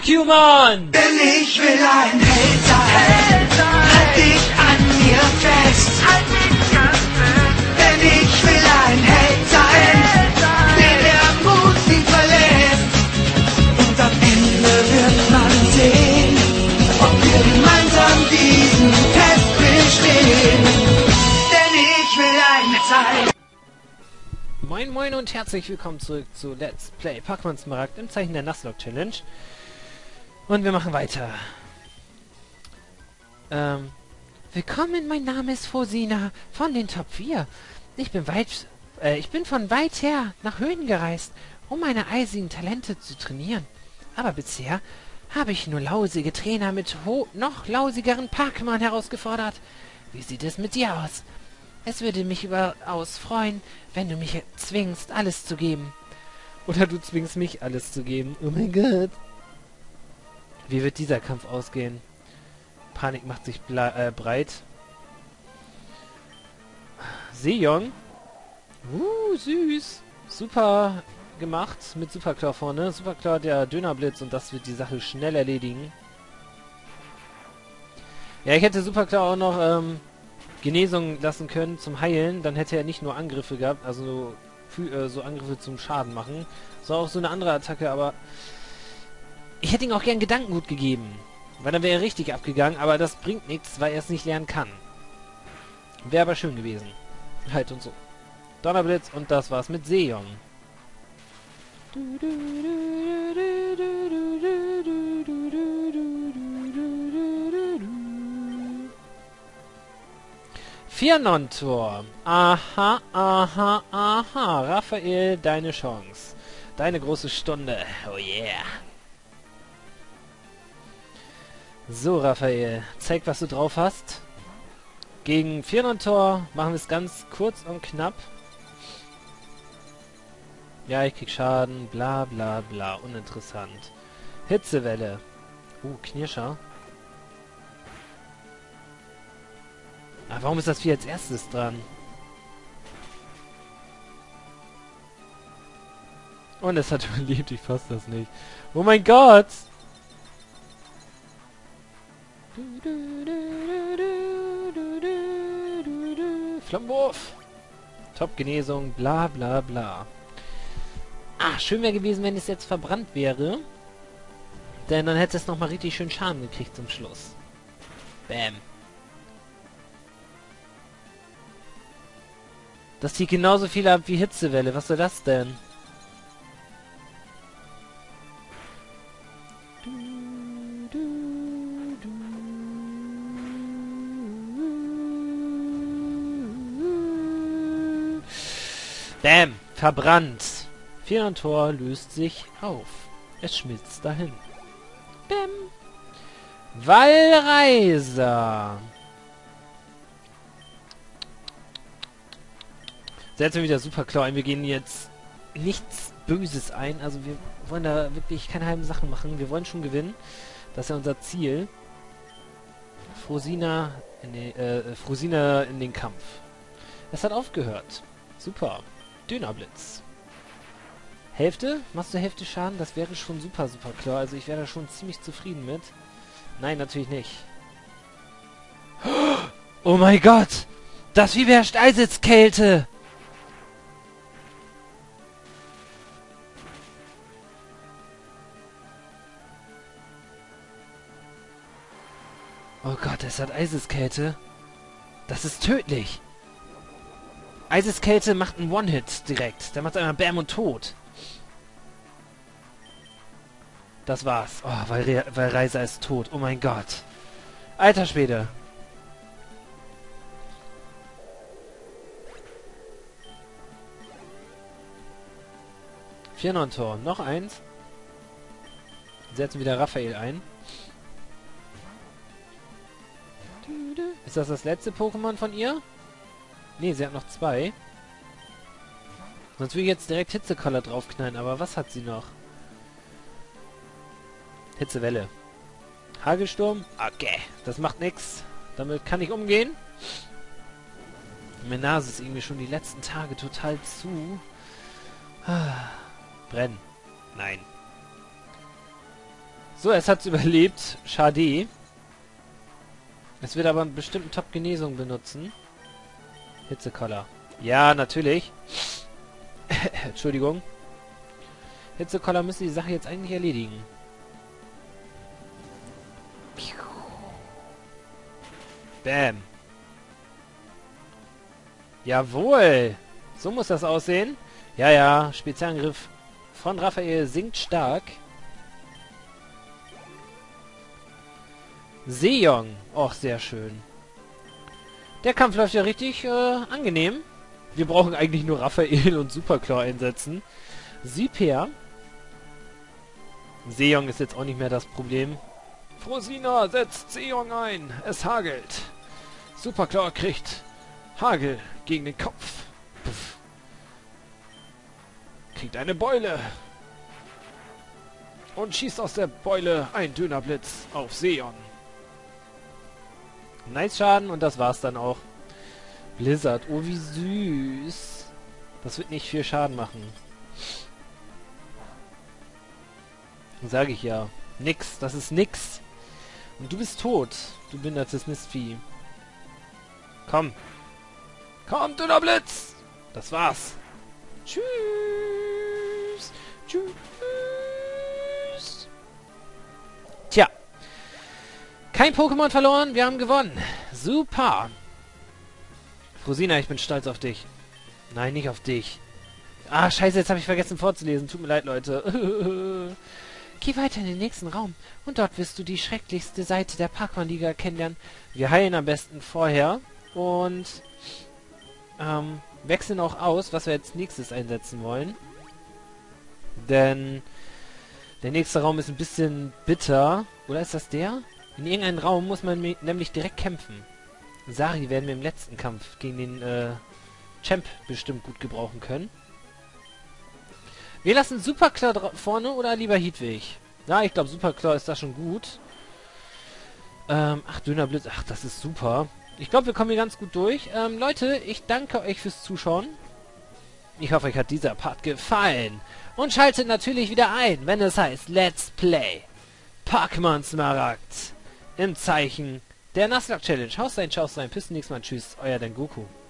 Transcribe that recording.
Fuck you, Mann! Denn ich will ein Held sein. Halt dich an mir fest. Denn ich will ein Held sein. Den der Mut nie verlässt. Und am Ende wird man sehen, ob wir gemeinsam diesen Test bestehen. Denn ich will ein Held sein. Moin moin und herzlich willkommen zurück zu Let's Play Pokémon Smaragd im Zeichen der Nuzlocke Challenge. Und wir machen weiter. Willkommen, mein Name ist Frosina von den Top 4. Ich bin von weit her nach Höhen gereist, um meine eisigen Talente zu trainieren. Aber bisher habe ich nur lausige Trainer mit noch lausigeren Pokémon herausgefordert. Wie sieht es mit dir aus? Es würde mich überaus freuen, wenn du mich zwingst, alles zu geben. Oder du zwingst mich, alles zu geben. Oh mein Gott. Wie wird dieser Kampf ausgehen? Panik macht sich breit. Seong. Süß. Super gemacht mit Superclaw vorne. Superclaw der Dönerblitz und das wird die Sache schnell erledigen. Ja, ich hätte Superclaw auch noch Genesung lassen können zum Heilen. Dann hätte er nicht nur Angriffe gehabt, also so Angriffe zum Schaden machen, sondern auch so eine andere Attacke, aber ich hätte ihm auch gern Gedankengut gegeben, weil dann wäre er richtig abgegangen, aber das bringt nichts, weil er es nicht lernen kann. Wäre aber schön gewesen. Halt und so. Donnerblitz und das war's mit Seong. 4 Non-Tor. Aha, aha, aha. Raphael, deine Chance. Deine große Stunde. Oh yeah. So, Raphael. Zeig, was du drauf hast. Gegen 4 Non-Tor machen wir es ganz kurz und knapp. Ja, ich krieg Schaden. Bla, bla, bla. Uninteressant. Hitzewelle. Knirscher. Ah, warum ist das Vieh als erstes dran? Und es hat überlebt, ich fasse das nicht. Oh mein Gott! Flammenwurf! Top-Genesung, bla bla bla. Ah, schön wäre gewesen, wenn es jetzt verbrannt wäre. Denn dann hätte es nochmal richtig schön Schaden gekriegt zum Schluss. Bam. Das zieht genauso viel ab wie Hitzewelle. Was soll das denn? Bam! Verbrannt. 4 Tor löst sich auf. Es schmilzt dahin. Bam! Wallreiser. Setzen wir wieder Superclaw ein. Wir gehen jetzt nichts Böses ein. Also wir wollen da wirklich keine halben Sachen machen. Wir wollen schon gewinnen. Das ist ja unser Ziel. Frosina in den Kampf. Es hat aufgehört. Super. Dönerblitz. Hälfte? Machst du Hälfte Schaden? Das wäre schon super klar. Also ich wäre da schon ziemlich zufrieden mit. Nein, natürlich nicht. Oh mein Gott! Das Vieh beherrscht Eiseskälte! Oh Gott, es hat Eiseskälte. Das ist tödlich. Eiseskälte macht einen One-Hit direkt. Der macht einmal Bam und tot. Das war's. Oh, weil Reiser ist tot. Oh mein Gott. Alter Schwede. Vier Non-Tor. Noch eins. Setzen wieder Raphael ein. Ist das letzte Pokémon von ihr? Ne, sie hat noch 2. Sonst will ich jetzt direkt Hitzekoller draufknallen, aber was hat sie noch? Hitzewelle. Hagelsturm? Okay, das macht nix. Damit kann ich umgehen. Meine Nase ist irgendwie schon die letzten Tage total zu. Brennen. Nein. So, es hat's überlebt. Schade. Es wird aber einen bestimmten Top-Genesung benutzen. Hitzekoller. Ja, natürlich. Entschuldigung. Hitzekoller müsste die Sache jetzt eigentlich erledigen. Bam. Jawohl. So muss das aussehen. Ja, ja. Spezialangriff von Raphael sinkt stark. Sejong. Och, sehr schön. Der Kampf läuft ja richtig angenehm. Wir brauchen eigentlich nur Raphael und Superclaw einsetzen. Super. Sejong ist jetzt auch nicht mehr das Problem. Frosina setzt Sejong ein. Es hagelt. Superclaw kriegt Hagel gegen den Kopf. Puff. Kriegt eine Beule. Und schießt aus der Beule ein Dönerblitz auf Sejong. Nice Schaden und das war's dann auch. Blizzard. Oh, wie süß. Das wird nicht viel Schaden machen. Sag ich ja. Nix. Das ist nix. Und du bist tot. Du behindertes Mistvieh. Komm. Komm, Dönerblitz. Das war's. Tschüss. Tschüss. Tja. Kein Pokémon verloren. Wir haben gewonnen. Super. Frosina, ich bin stolz auf dich. Nein, nicht auf dich. Ah, scheiße, jetzt habe ich vergessen vorzulesen. Tut mir leid, Leute. Geh weiter in den nächsten Raum und dort wirst du die schrecklichste Seite der Pokémon-Liga kennenlernen. Wir heilen am besten vorher und wechseln auch aus, was wir als nächstes einsetzen wollen. Denn der nächste Raum ist ein bisschen bitter. Oder ist das der? In irgendeinem Raum muss man nämlich direkt kämpfen. Sari werden wir im letzten Kampf gegen den Champ bestimmt gut gebrauchen können. Wir lassen Superclaw vorne oder lieber Heatwig? Ja, ich glaube Superclaw ist da schon gut. Ach, Dönerblitz. Ach, das ist super. Ich glaube, wir kommen hier ganz gut durch. Leute, ich danke euch fürs Zuschauen. Ich hoffe, euch hat dieser Part gefallen. Und schaltet natürlich wieder ein, wenn es heißt Let's Play Pokémon Smaragd im Zeichen der Nuzlocke Challenge. Haus rein, ciao, bis zum nächsten Mal. Tschüss, euer Dengoku.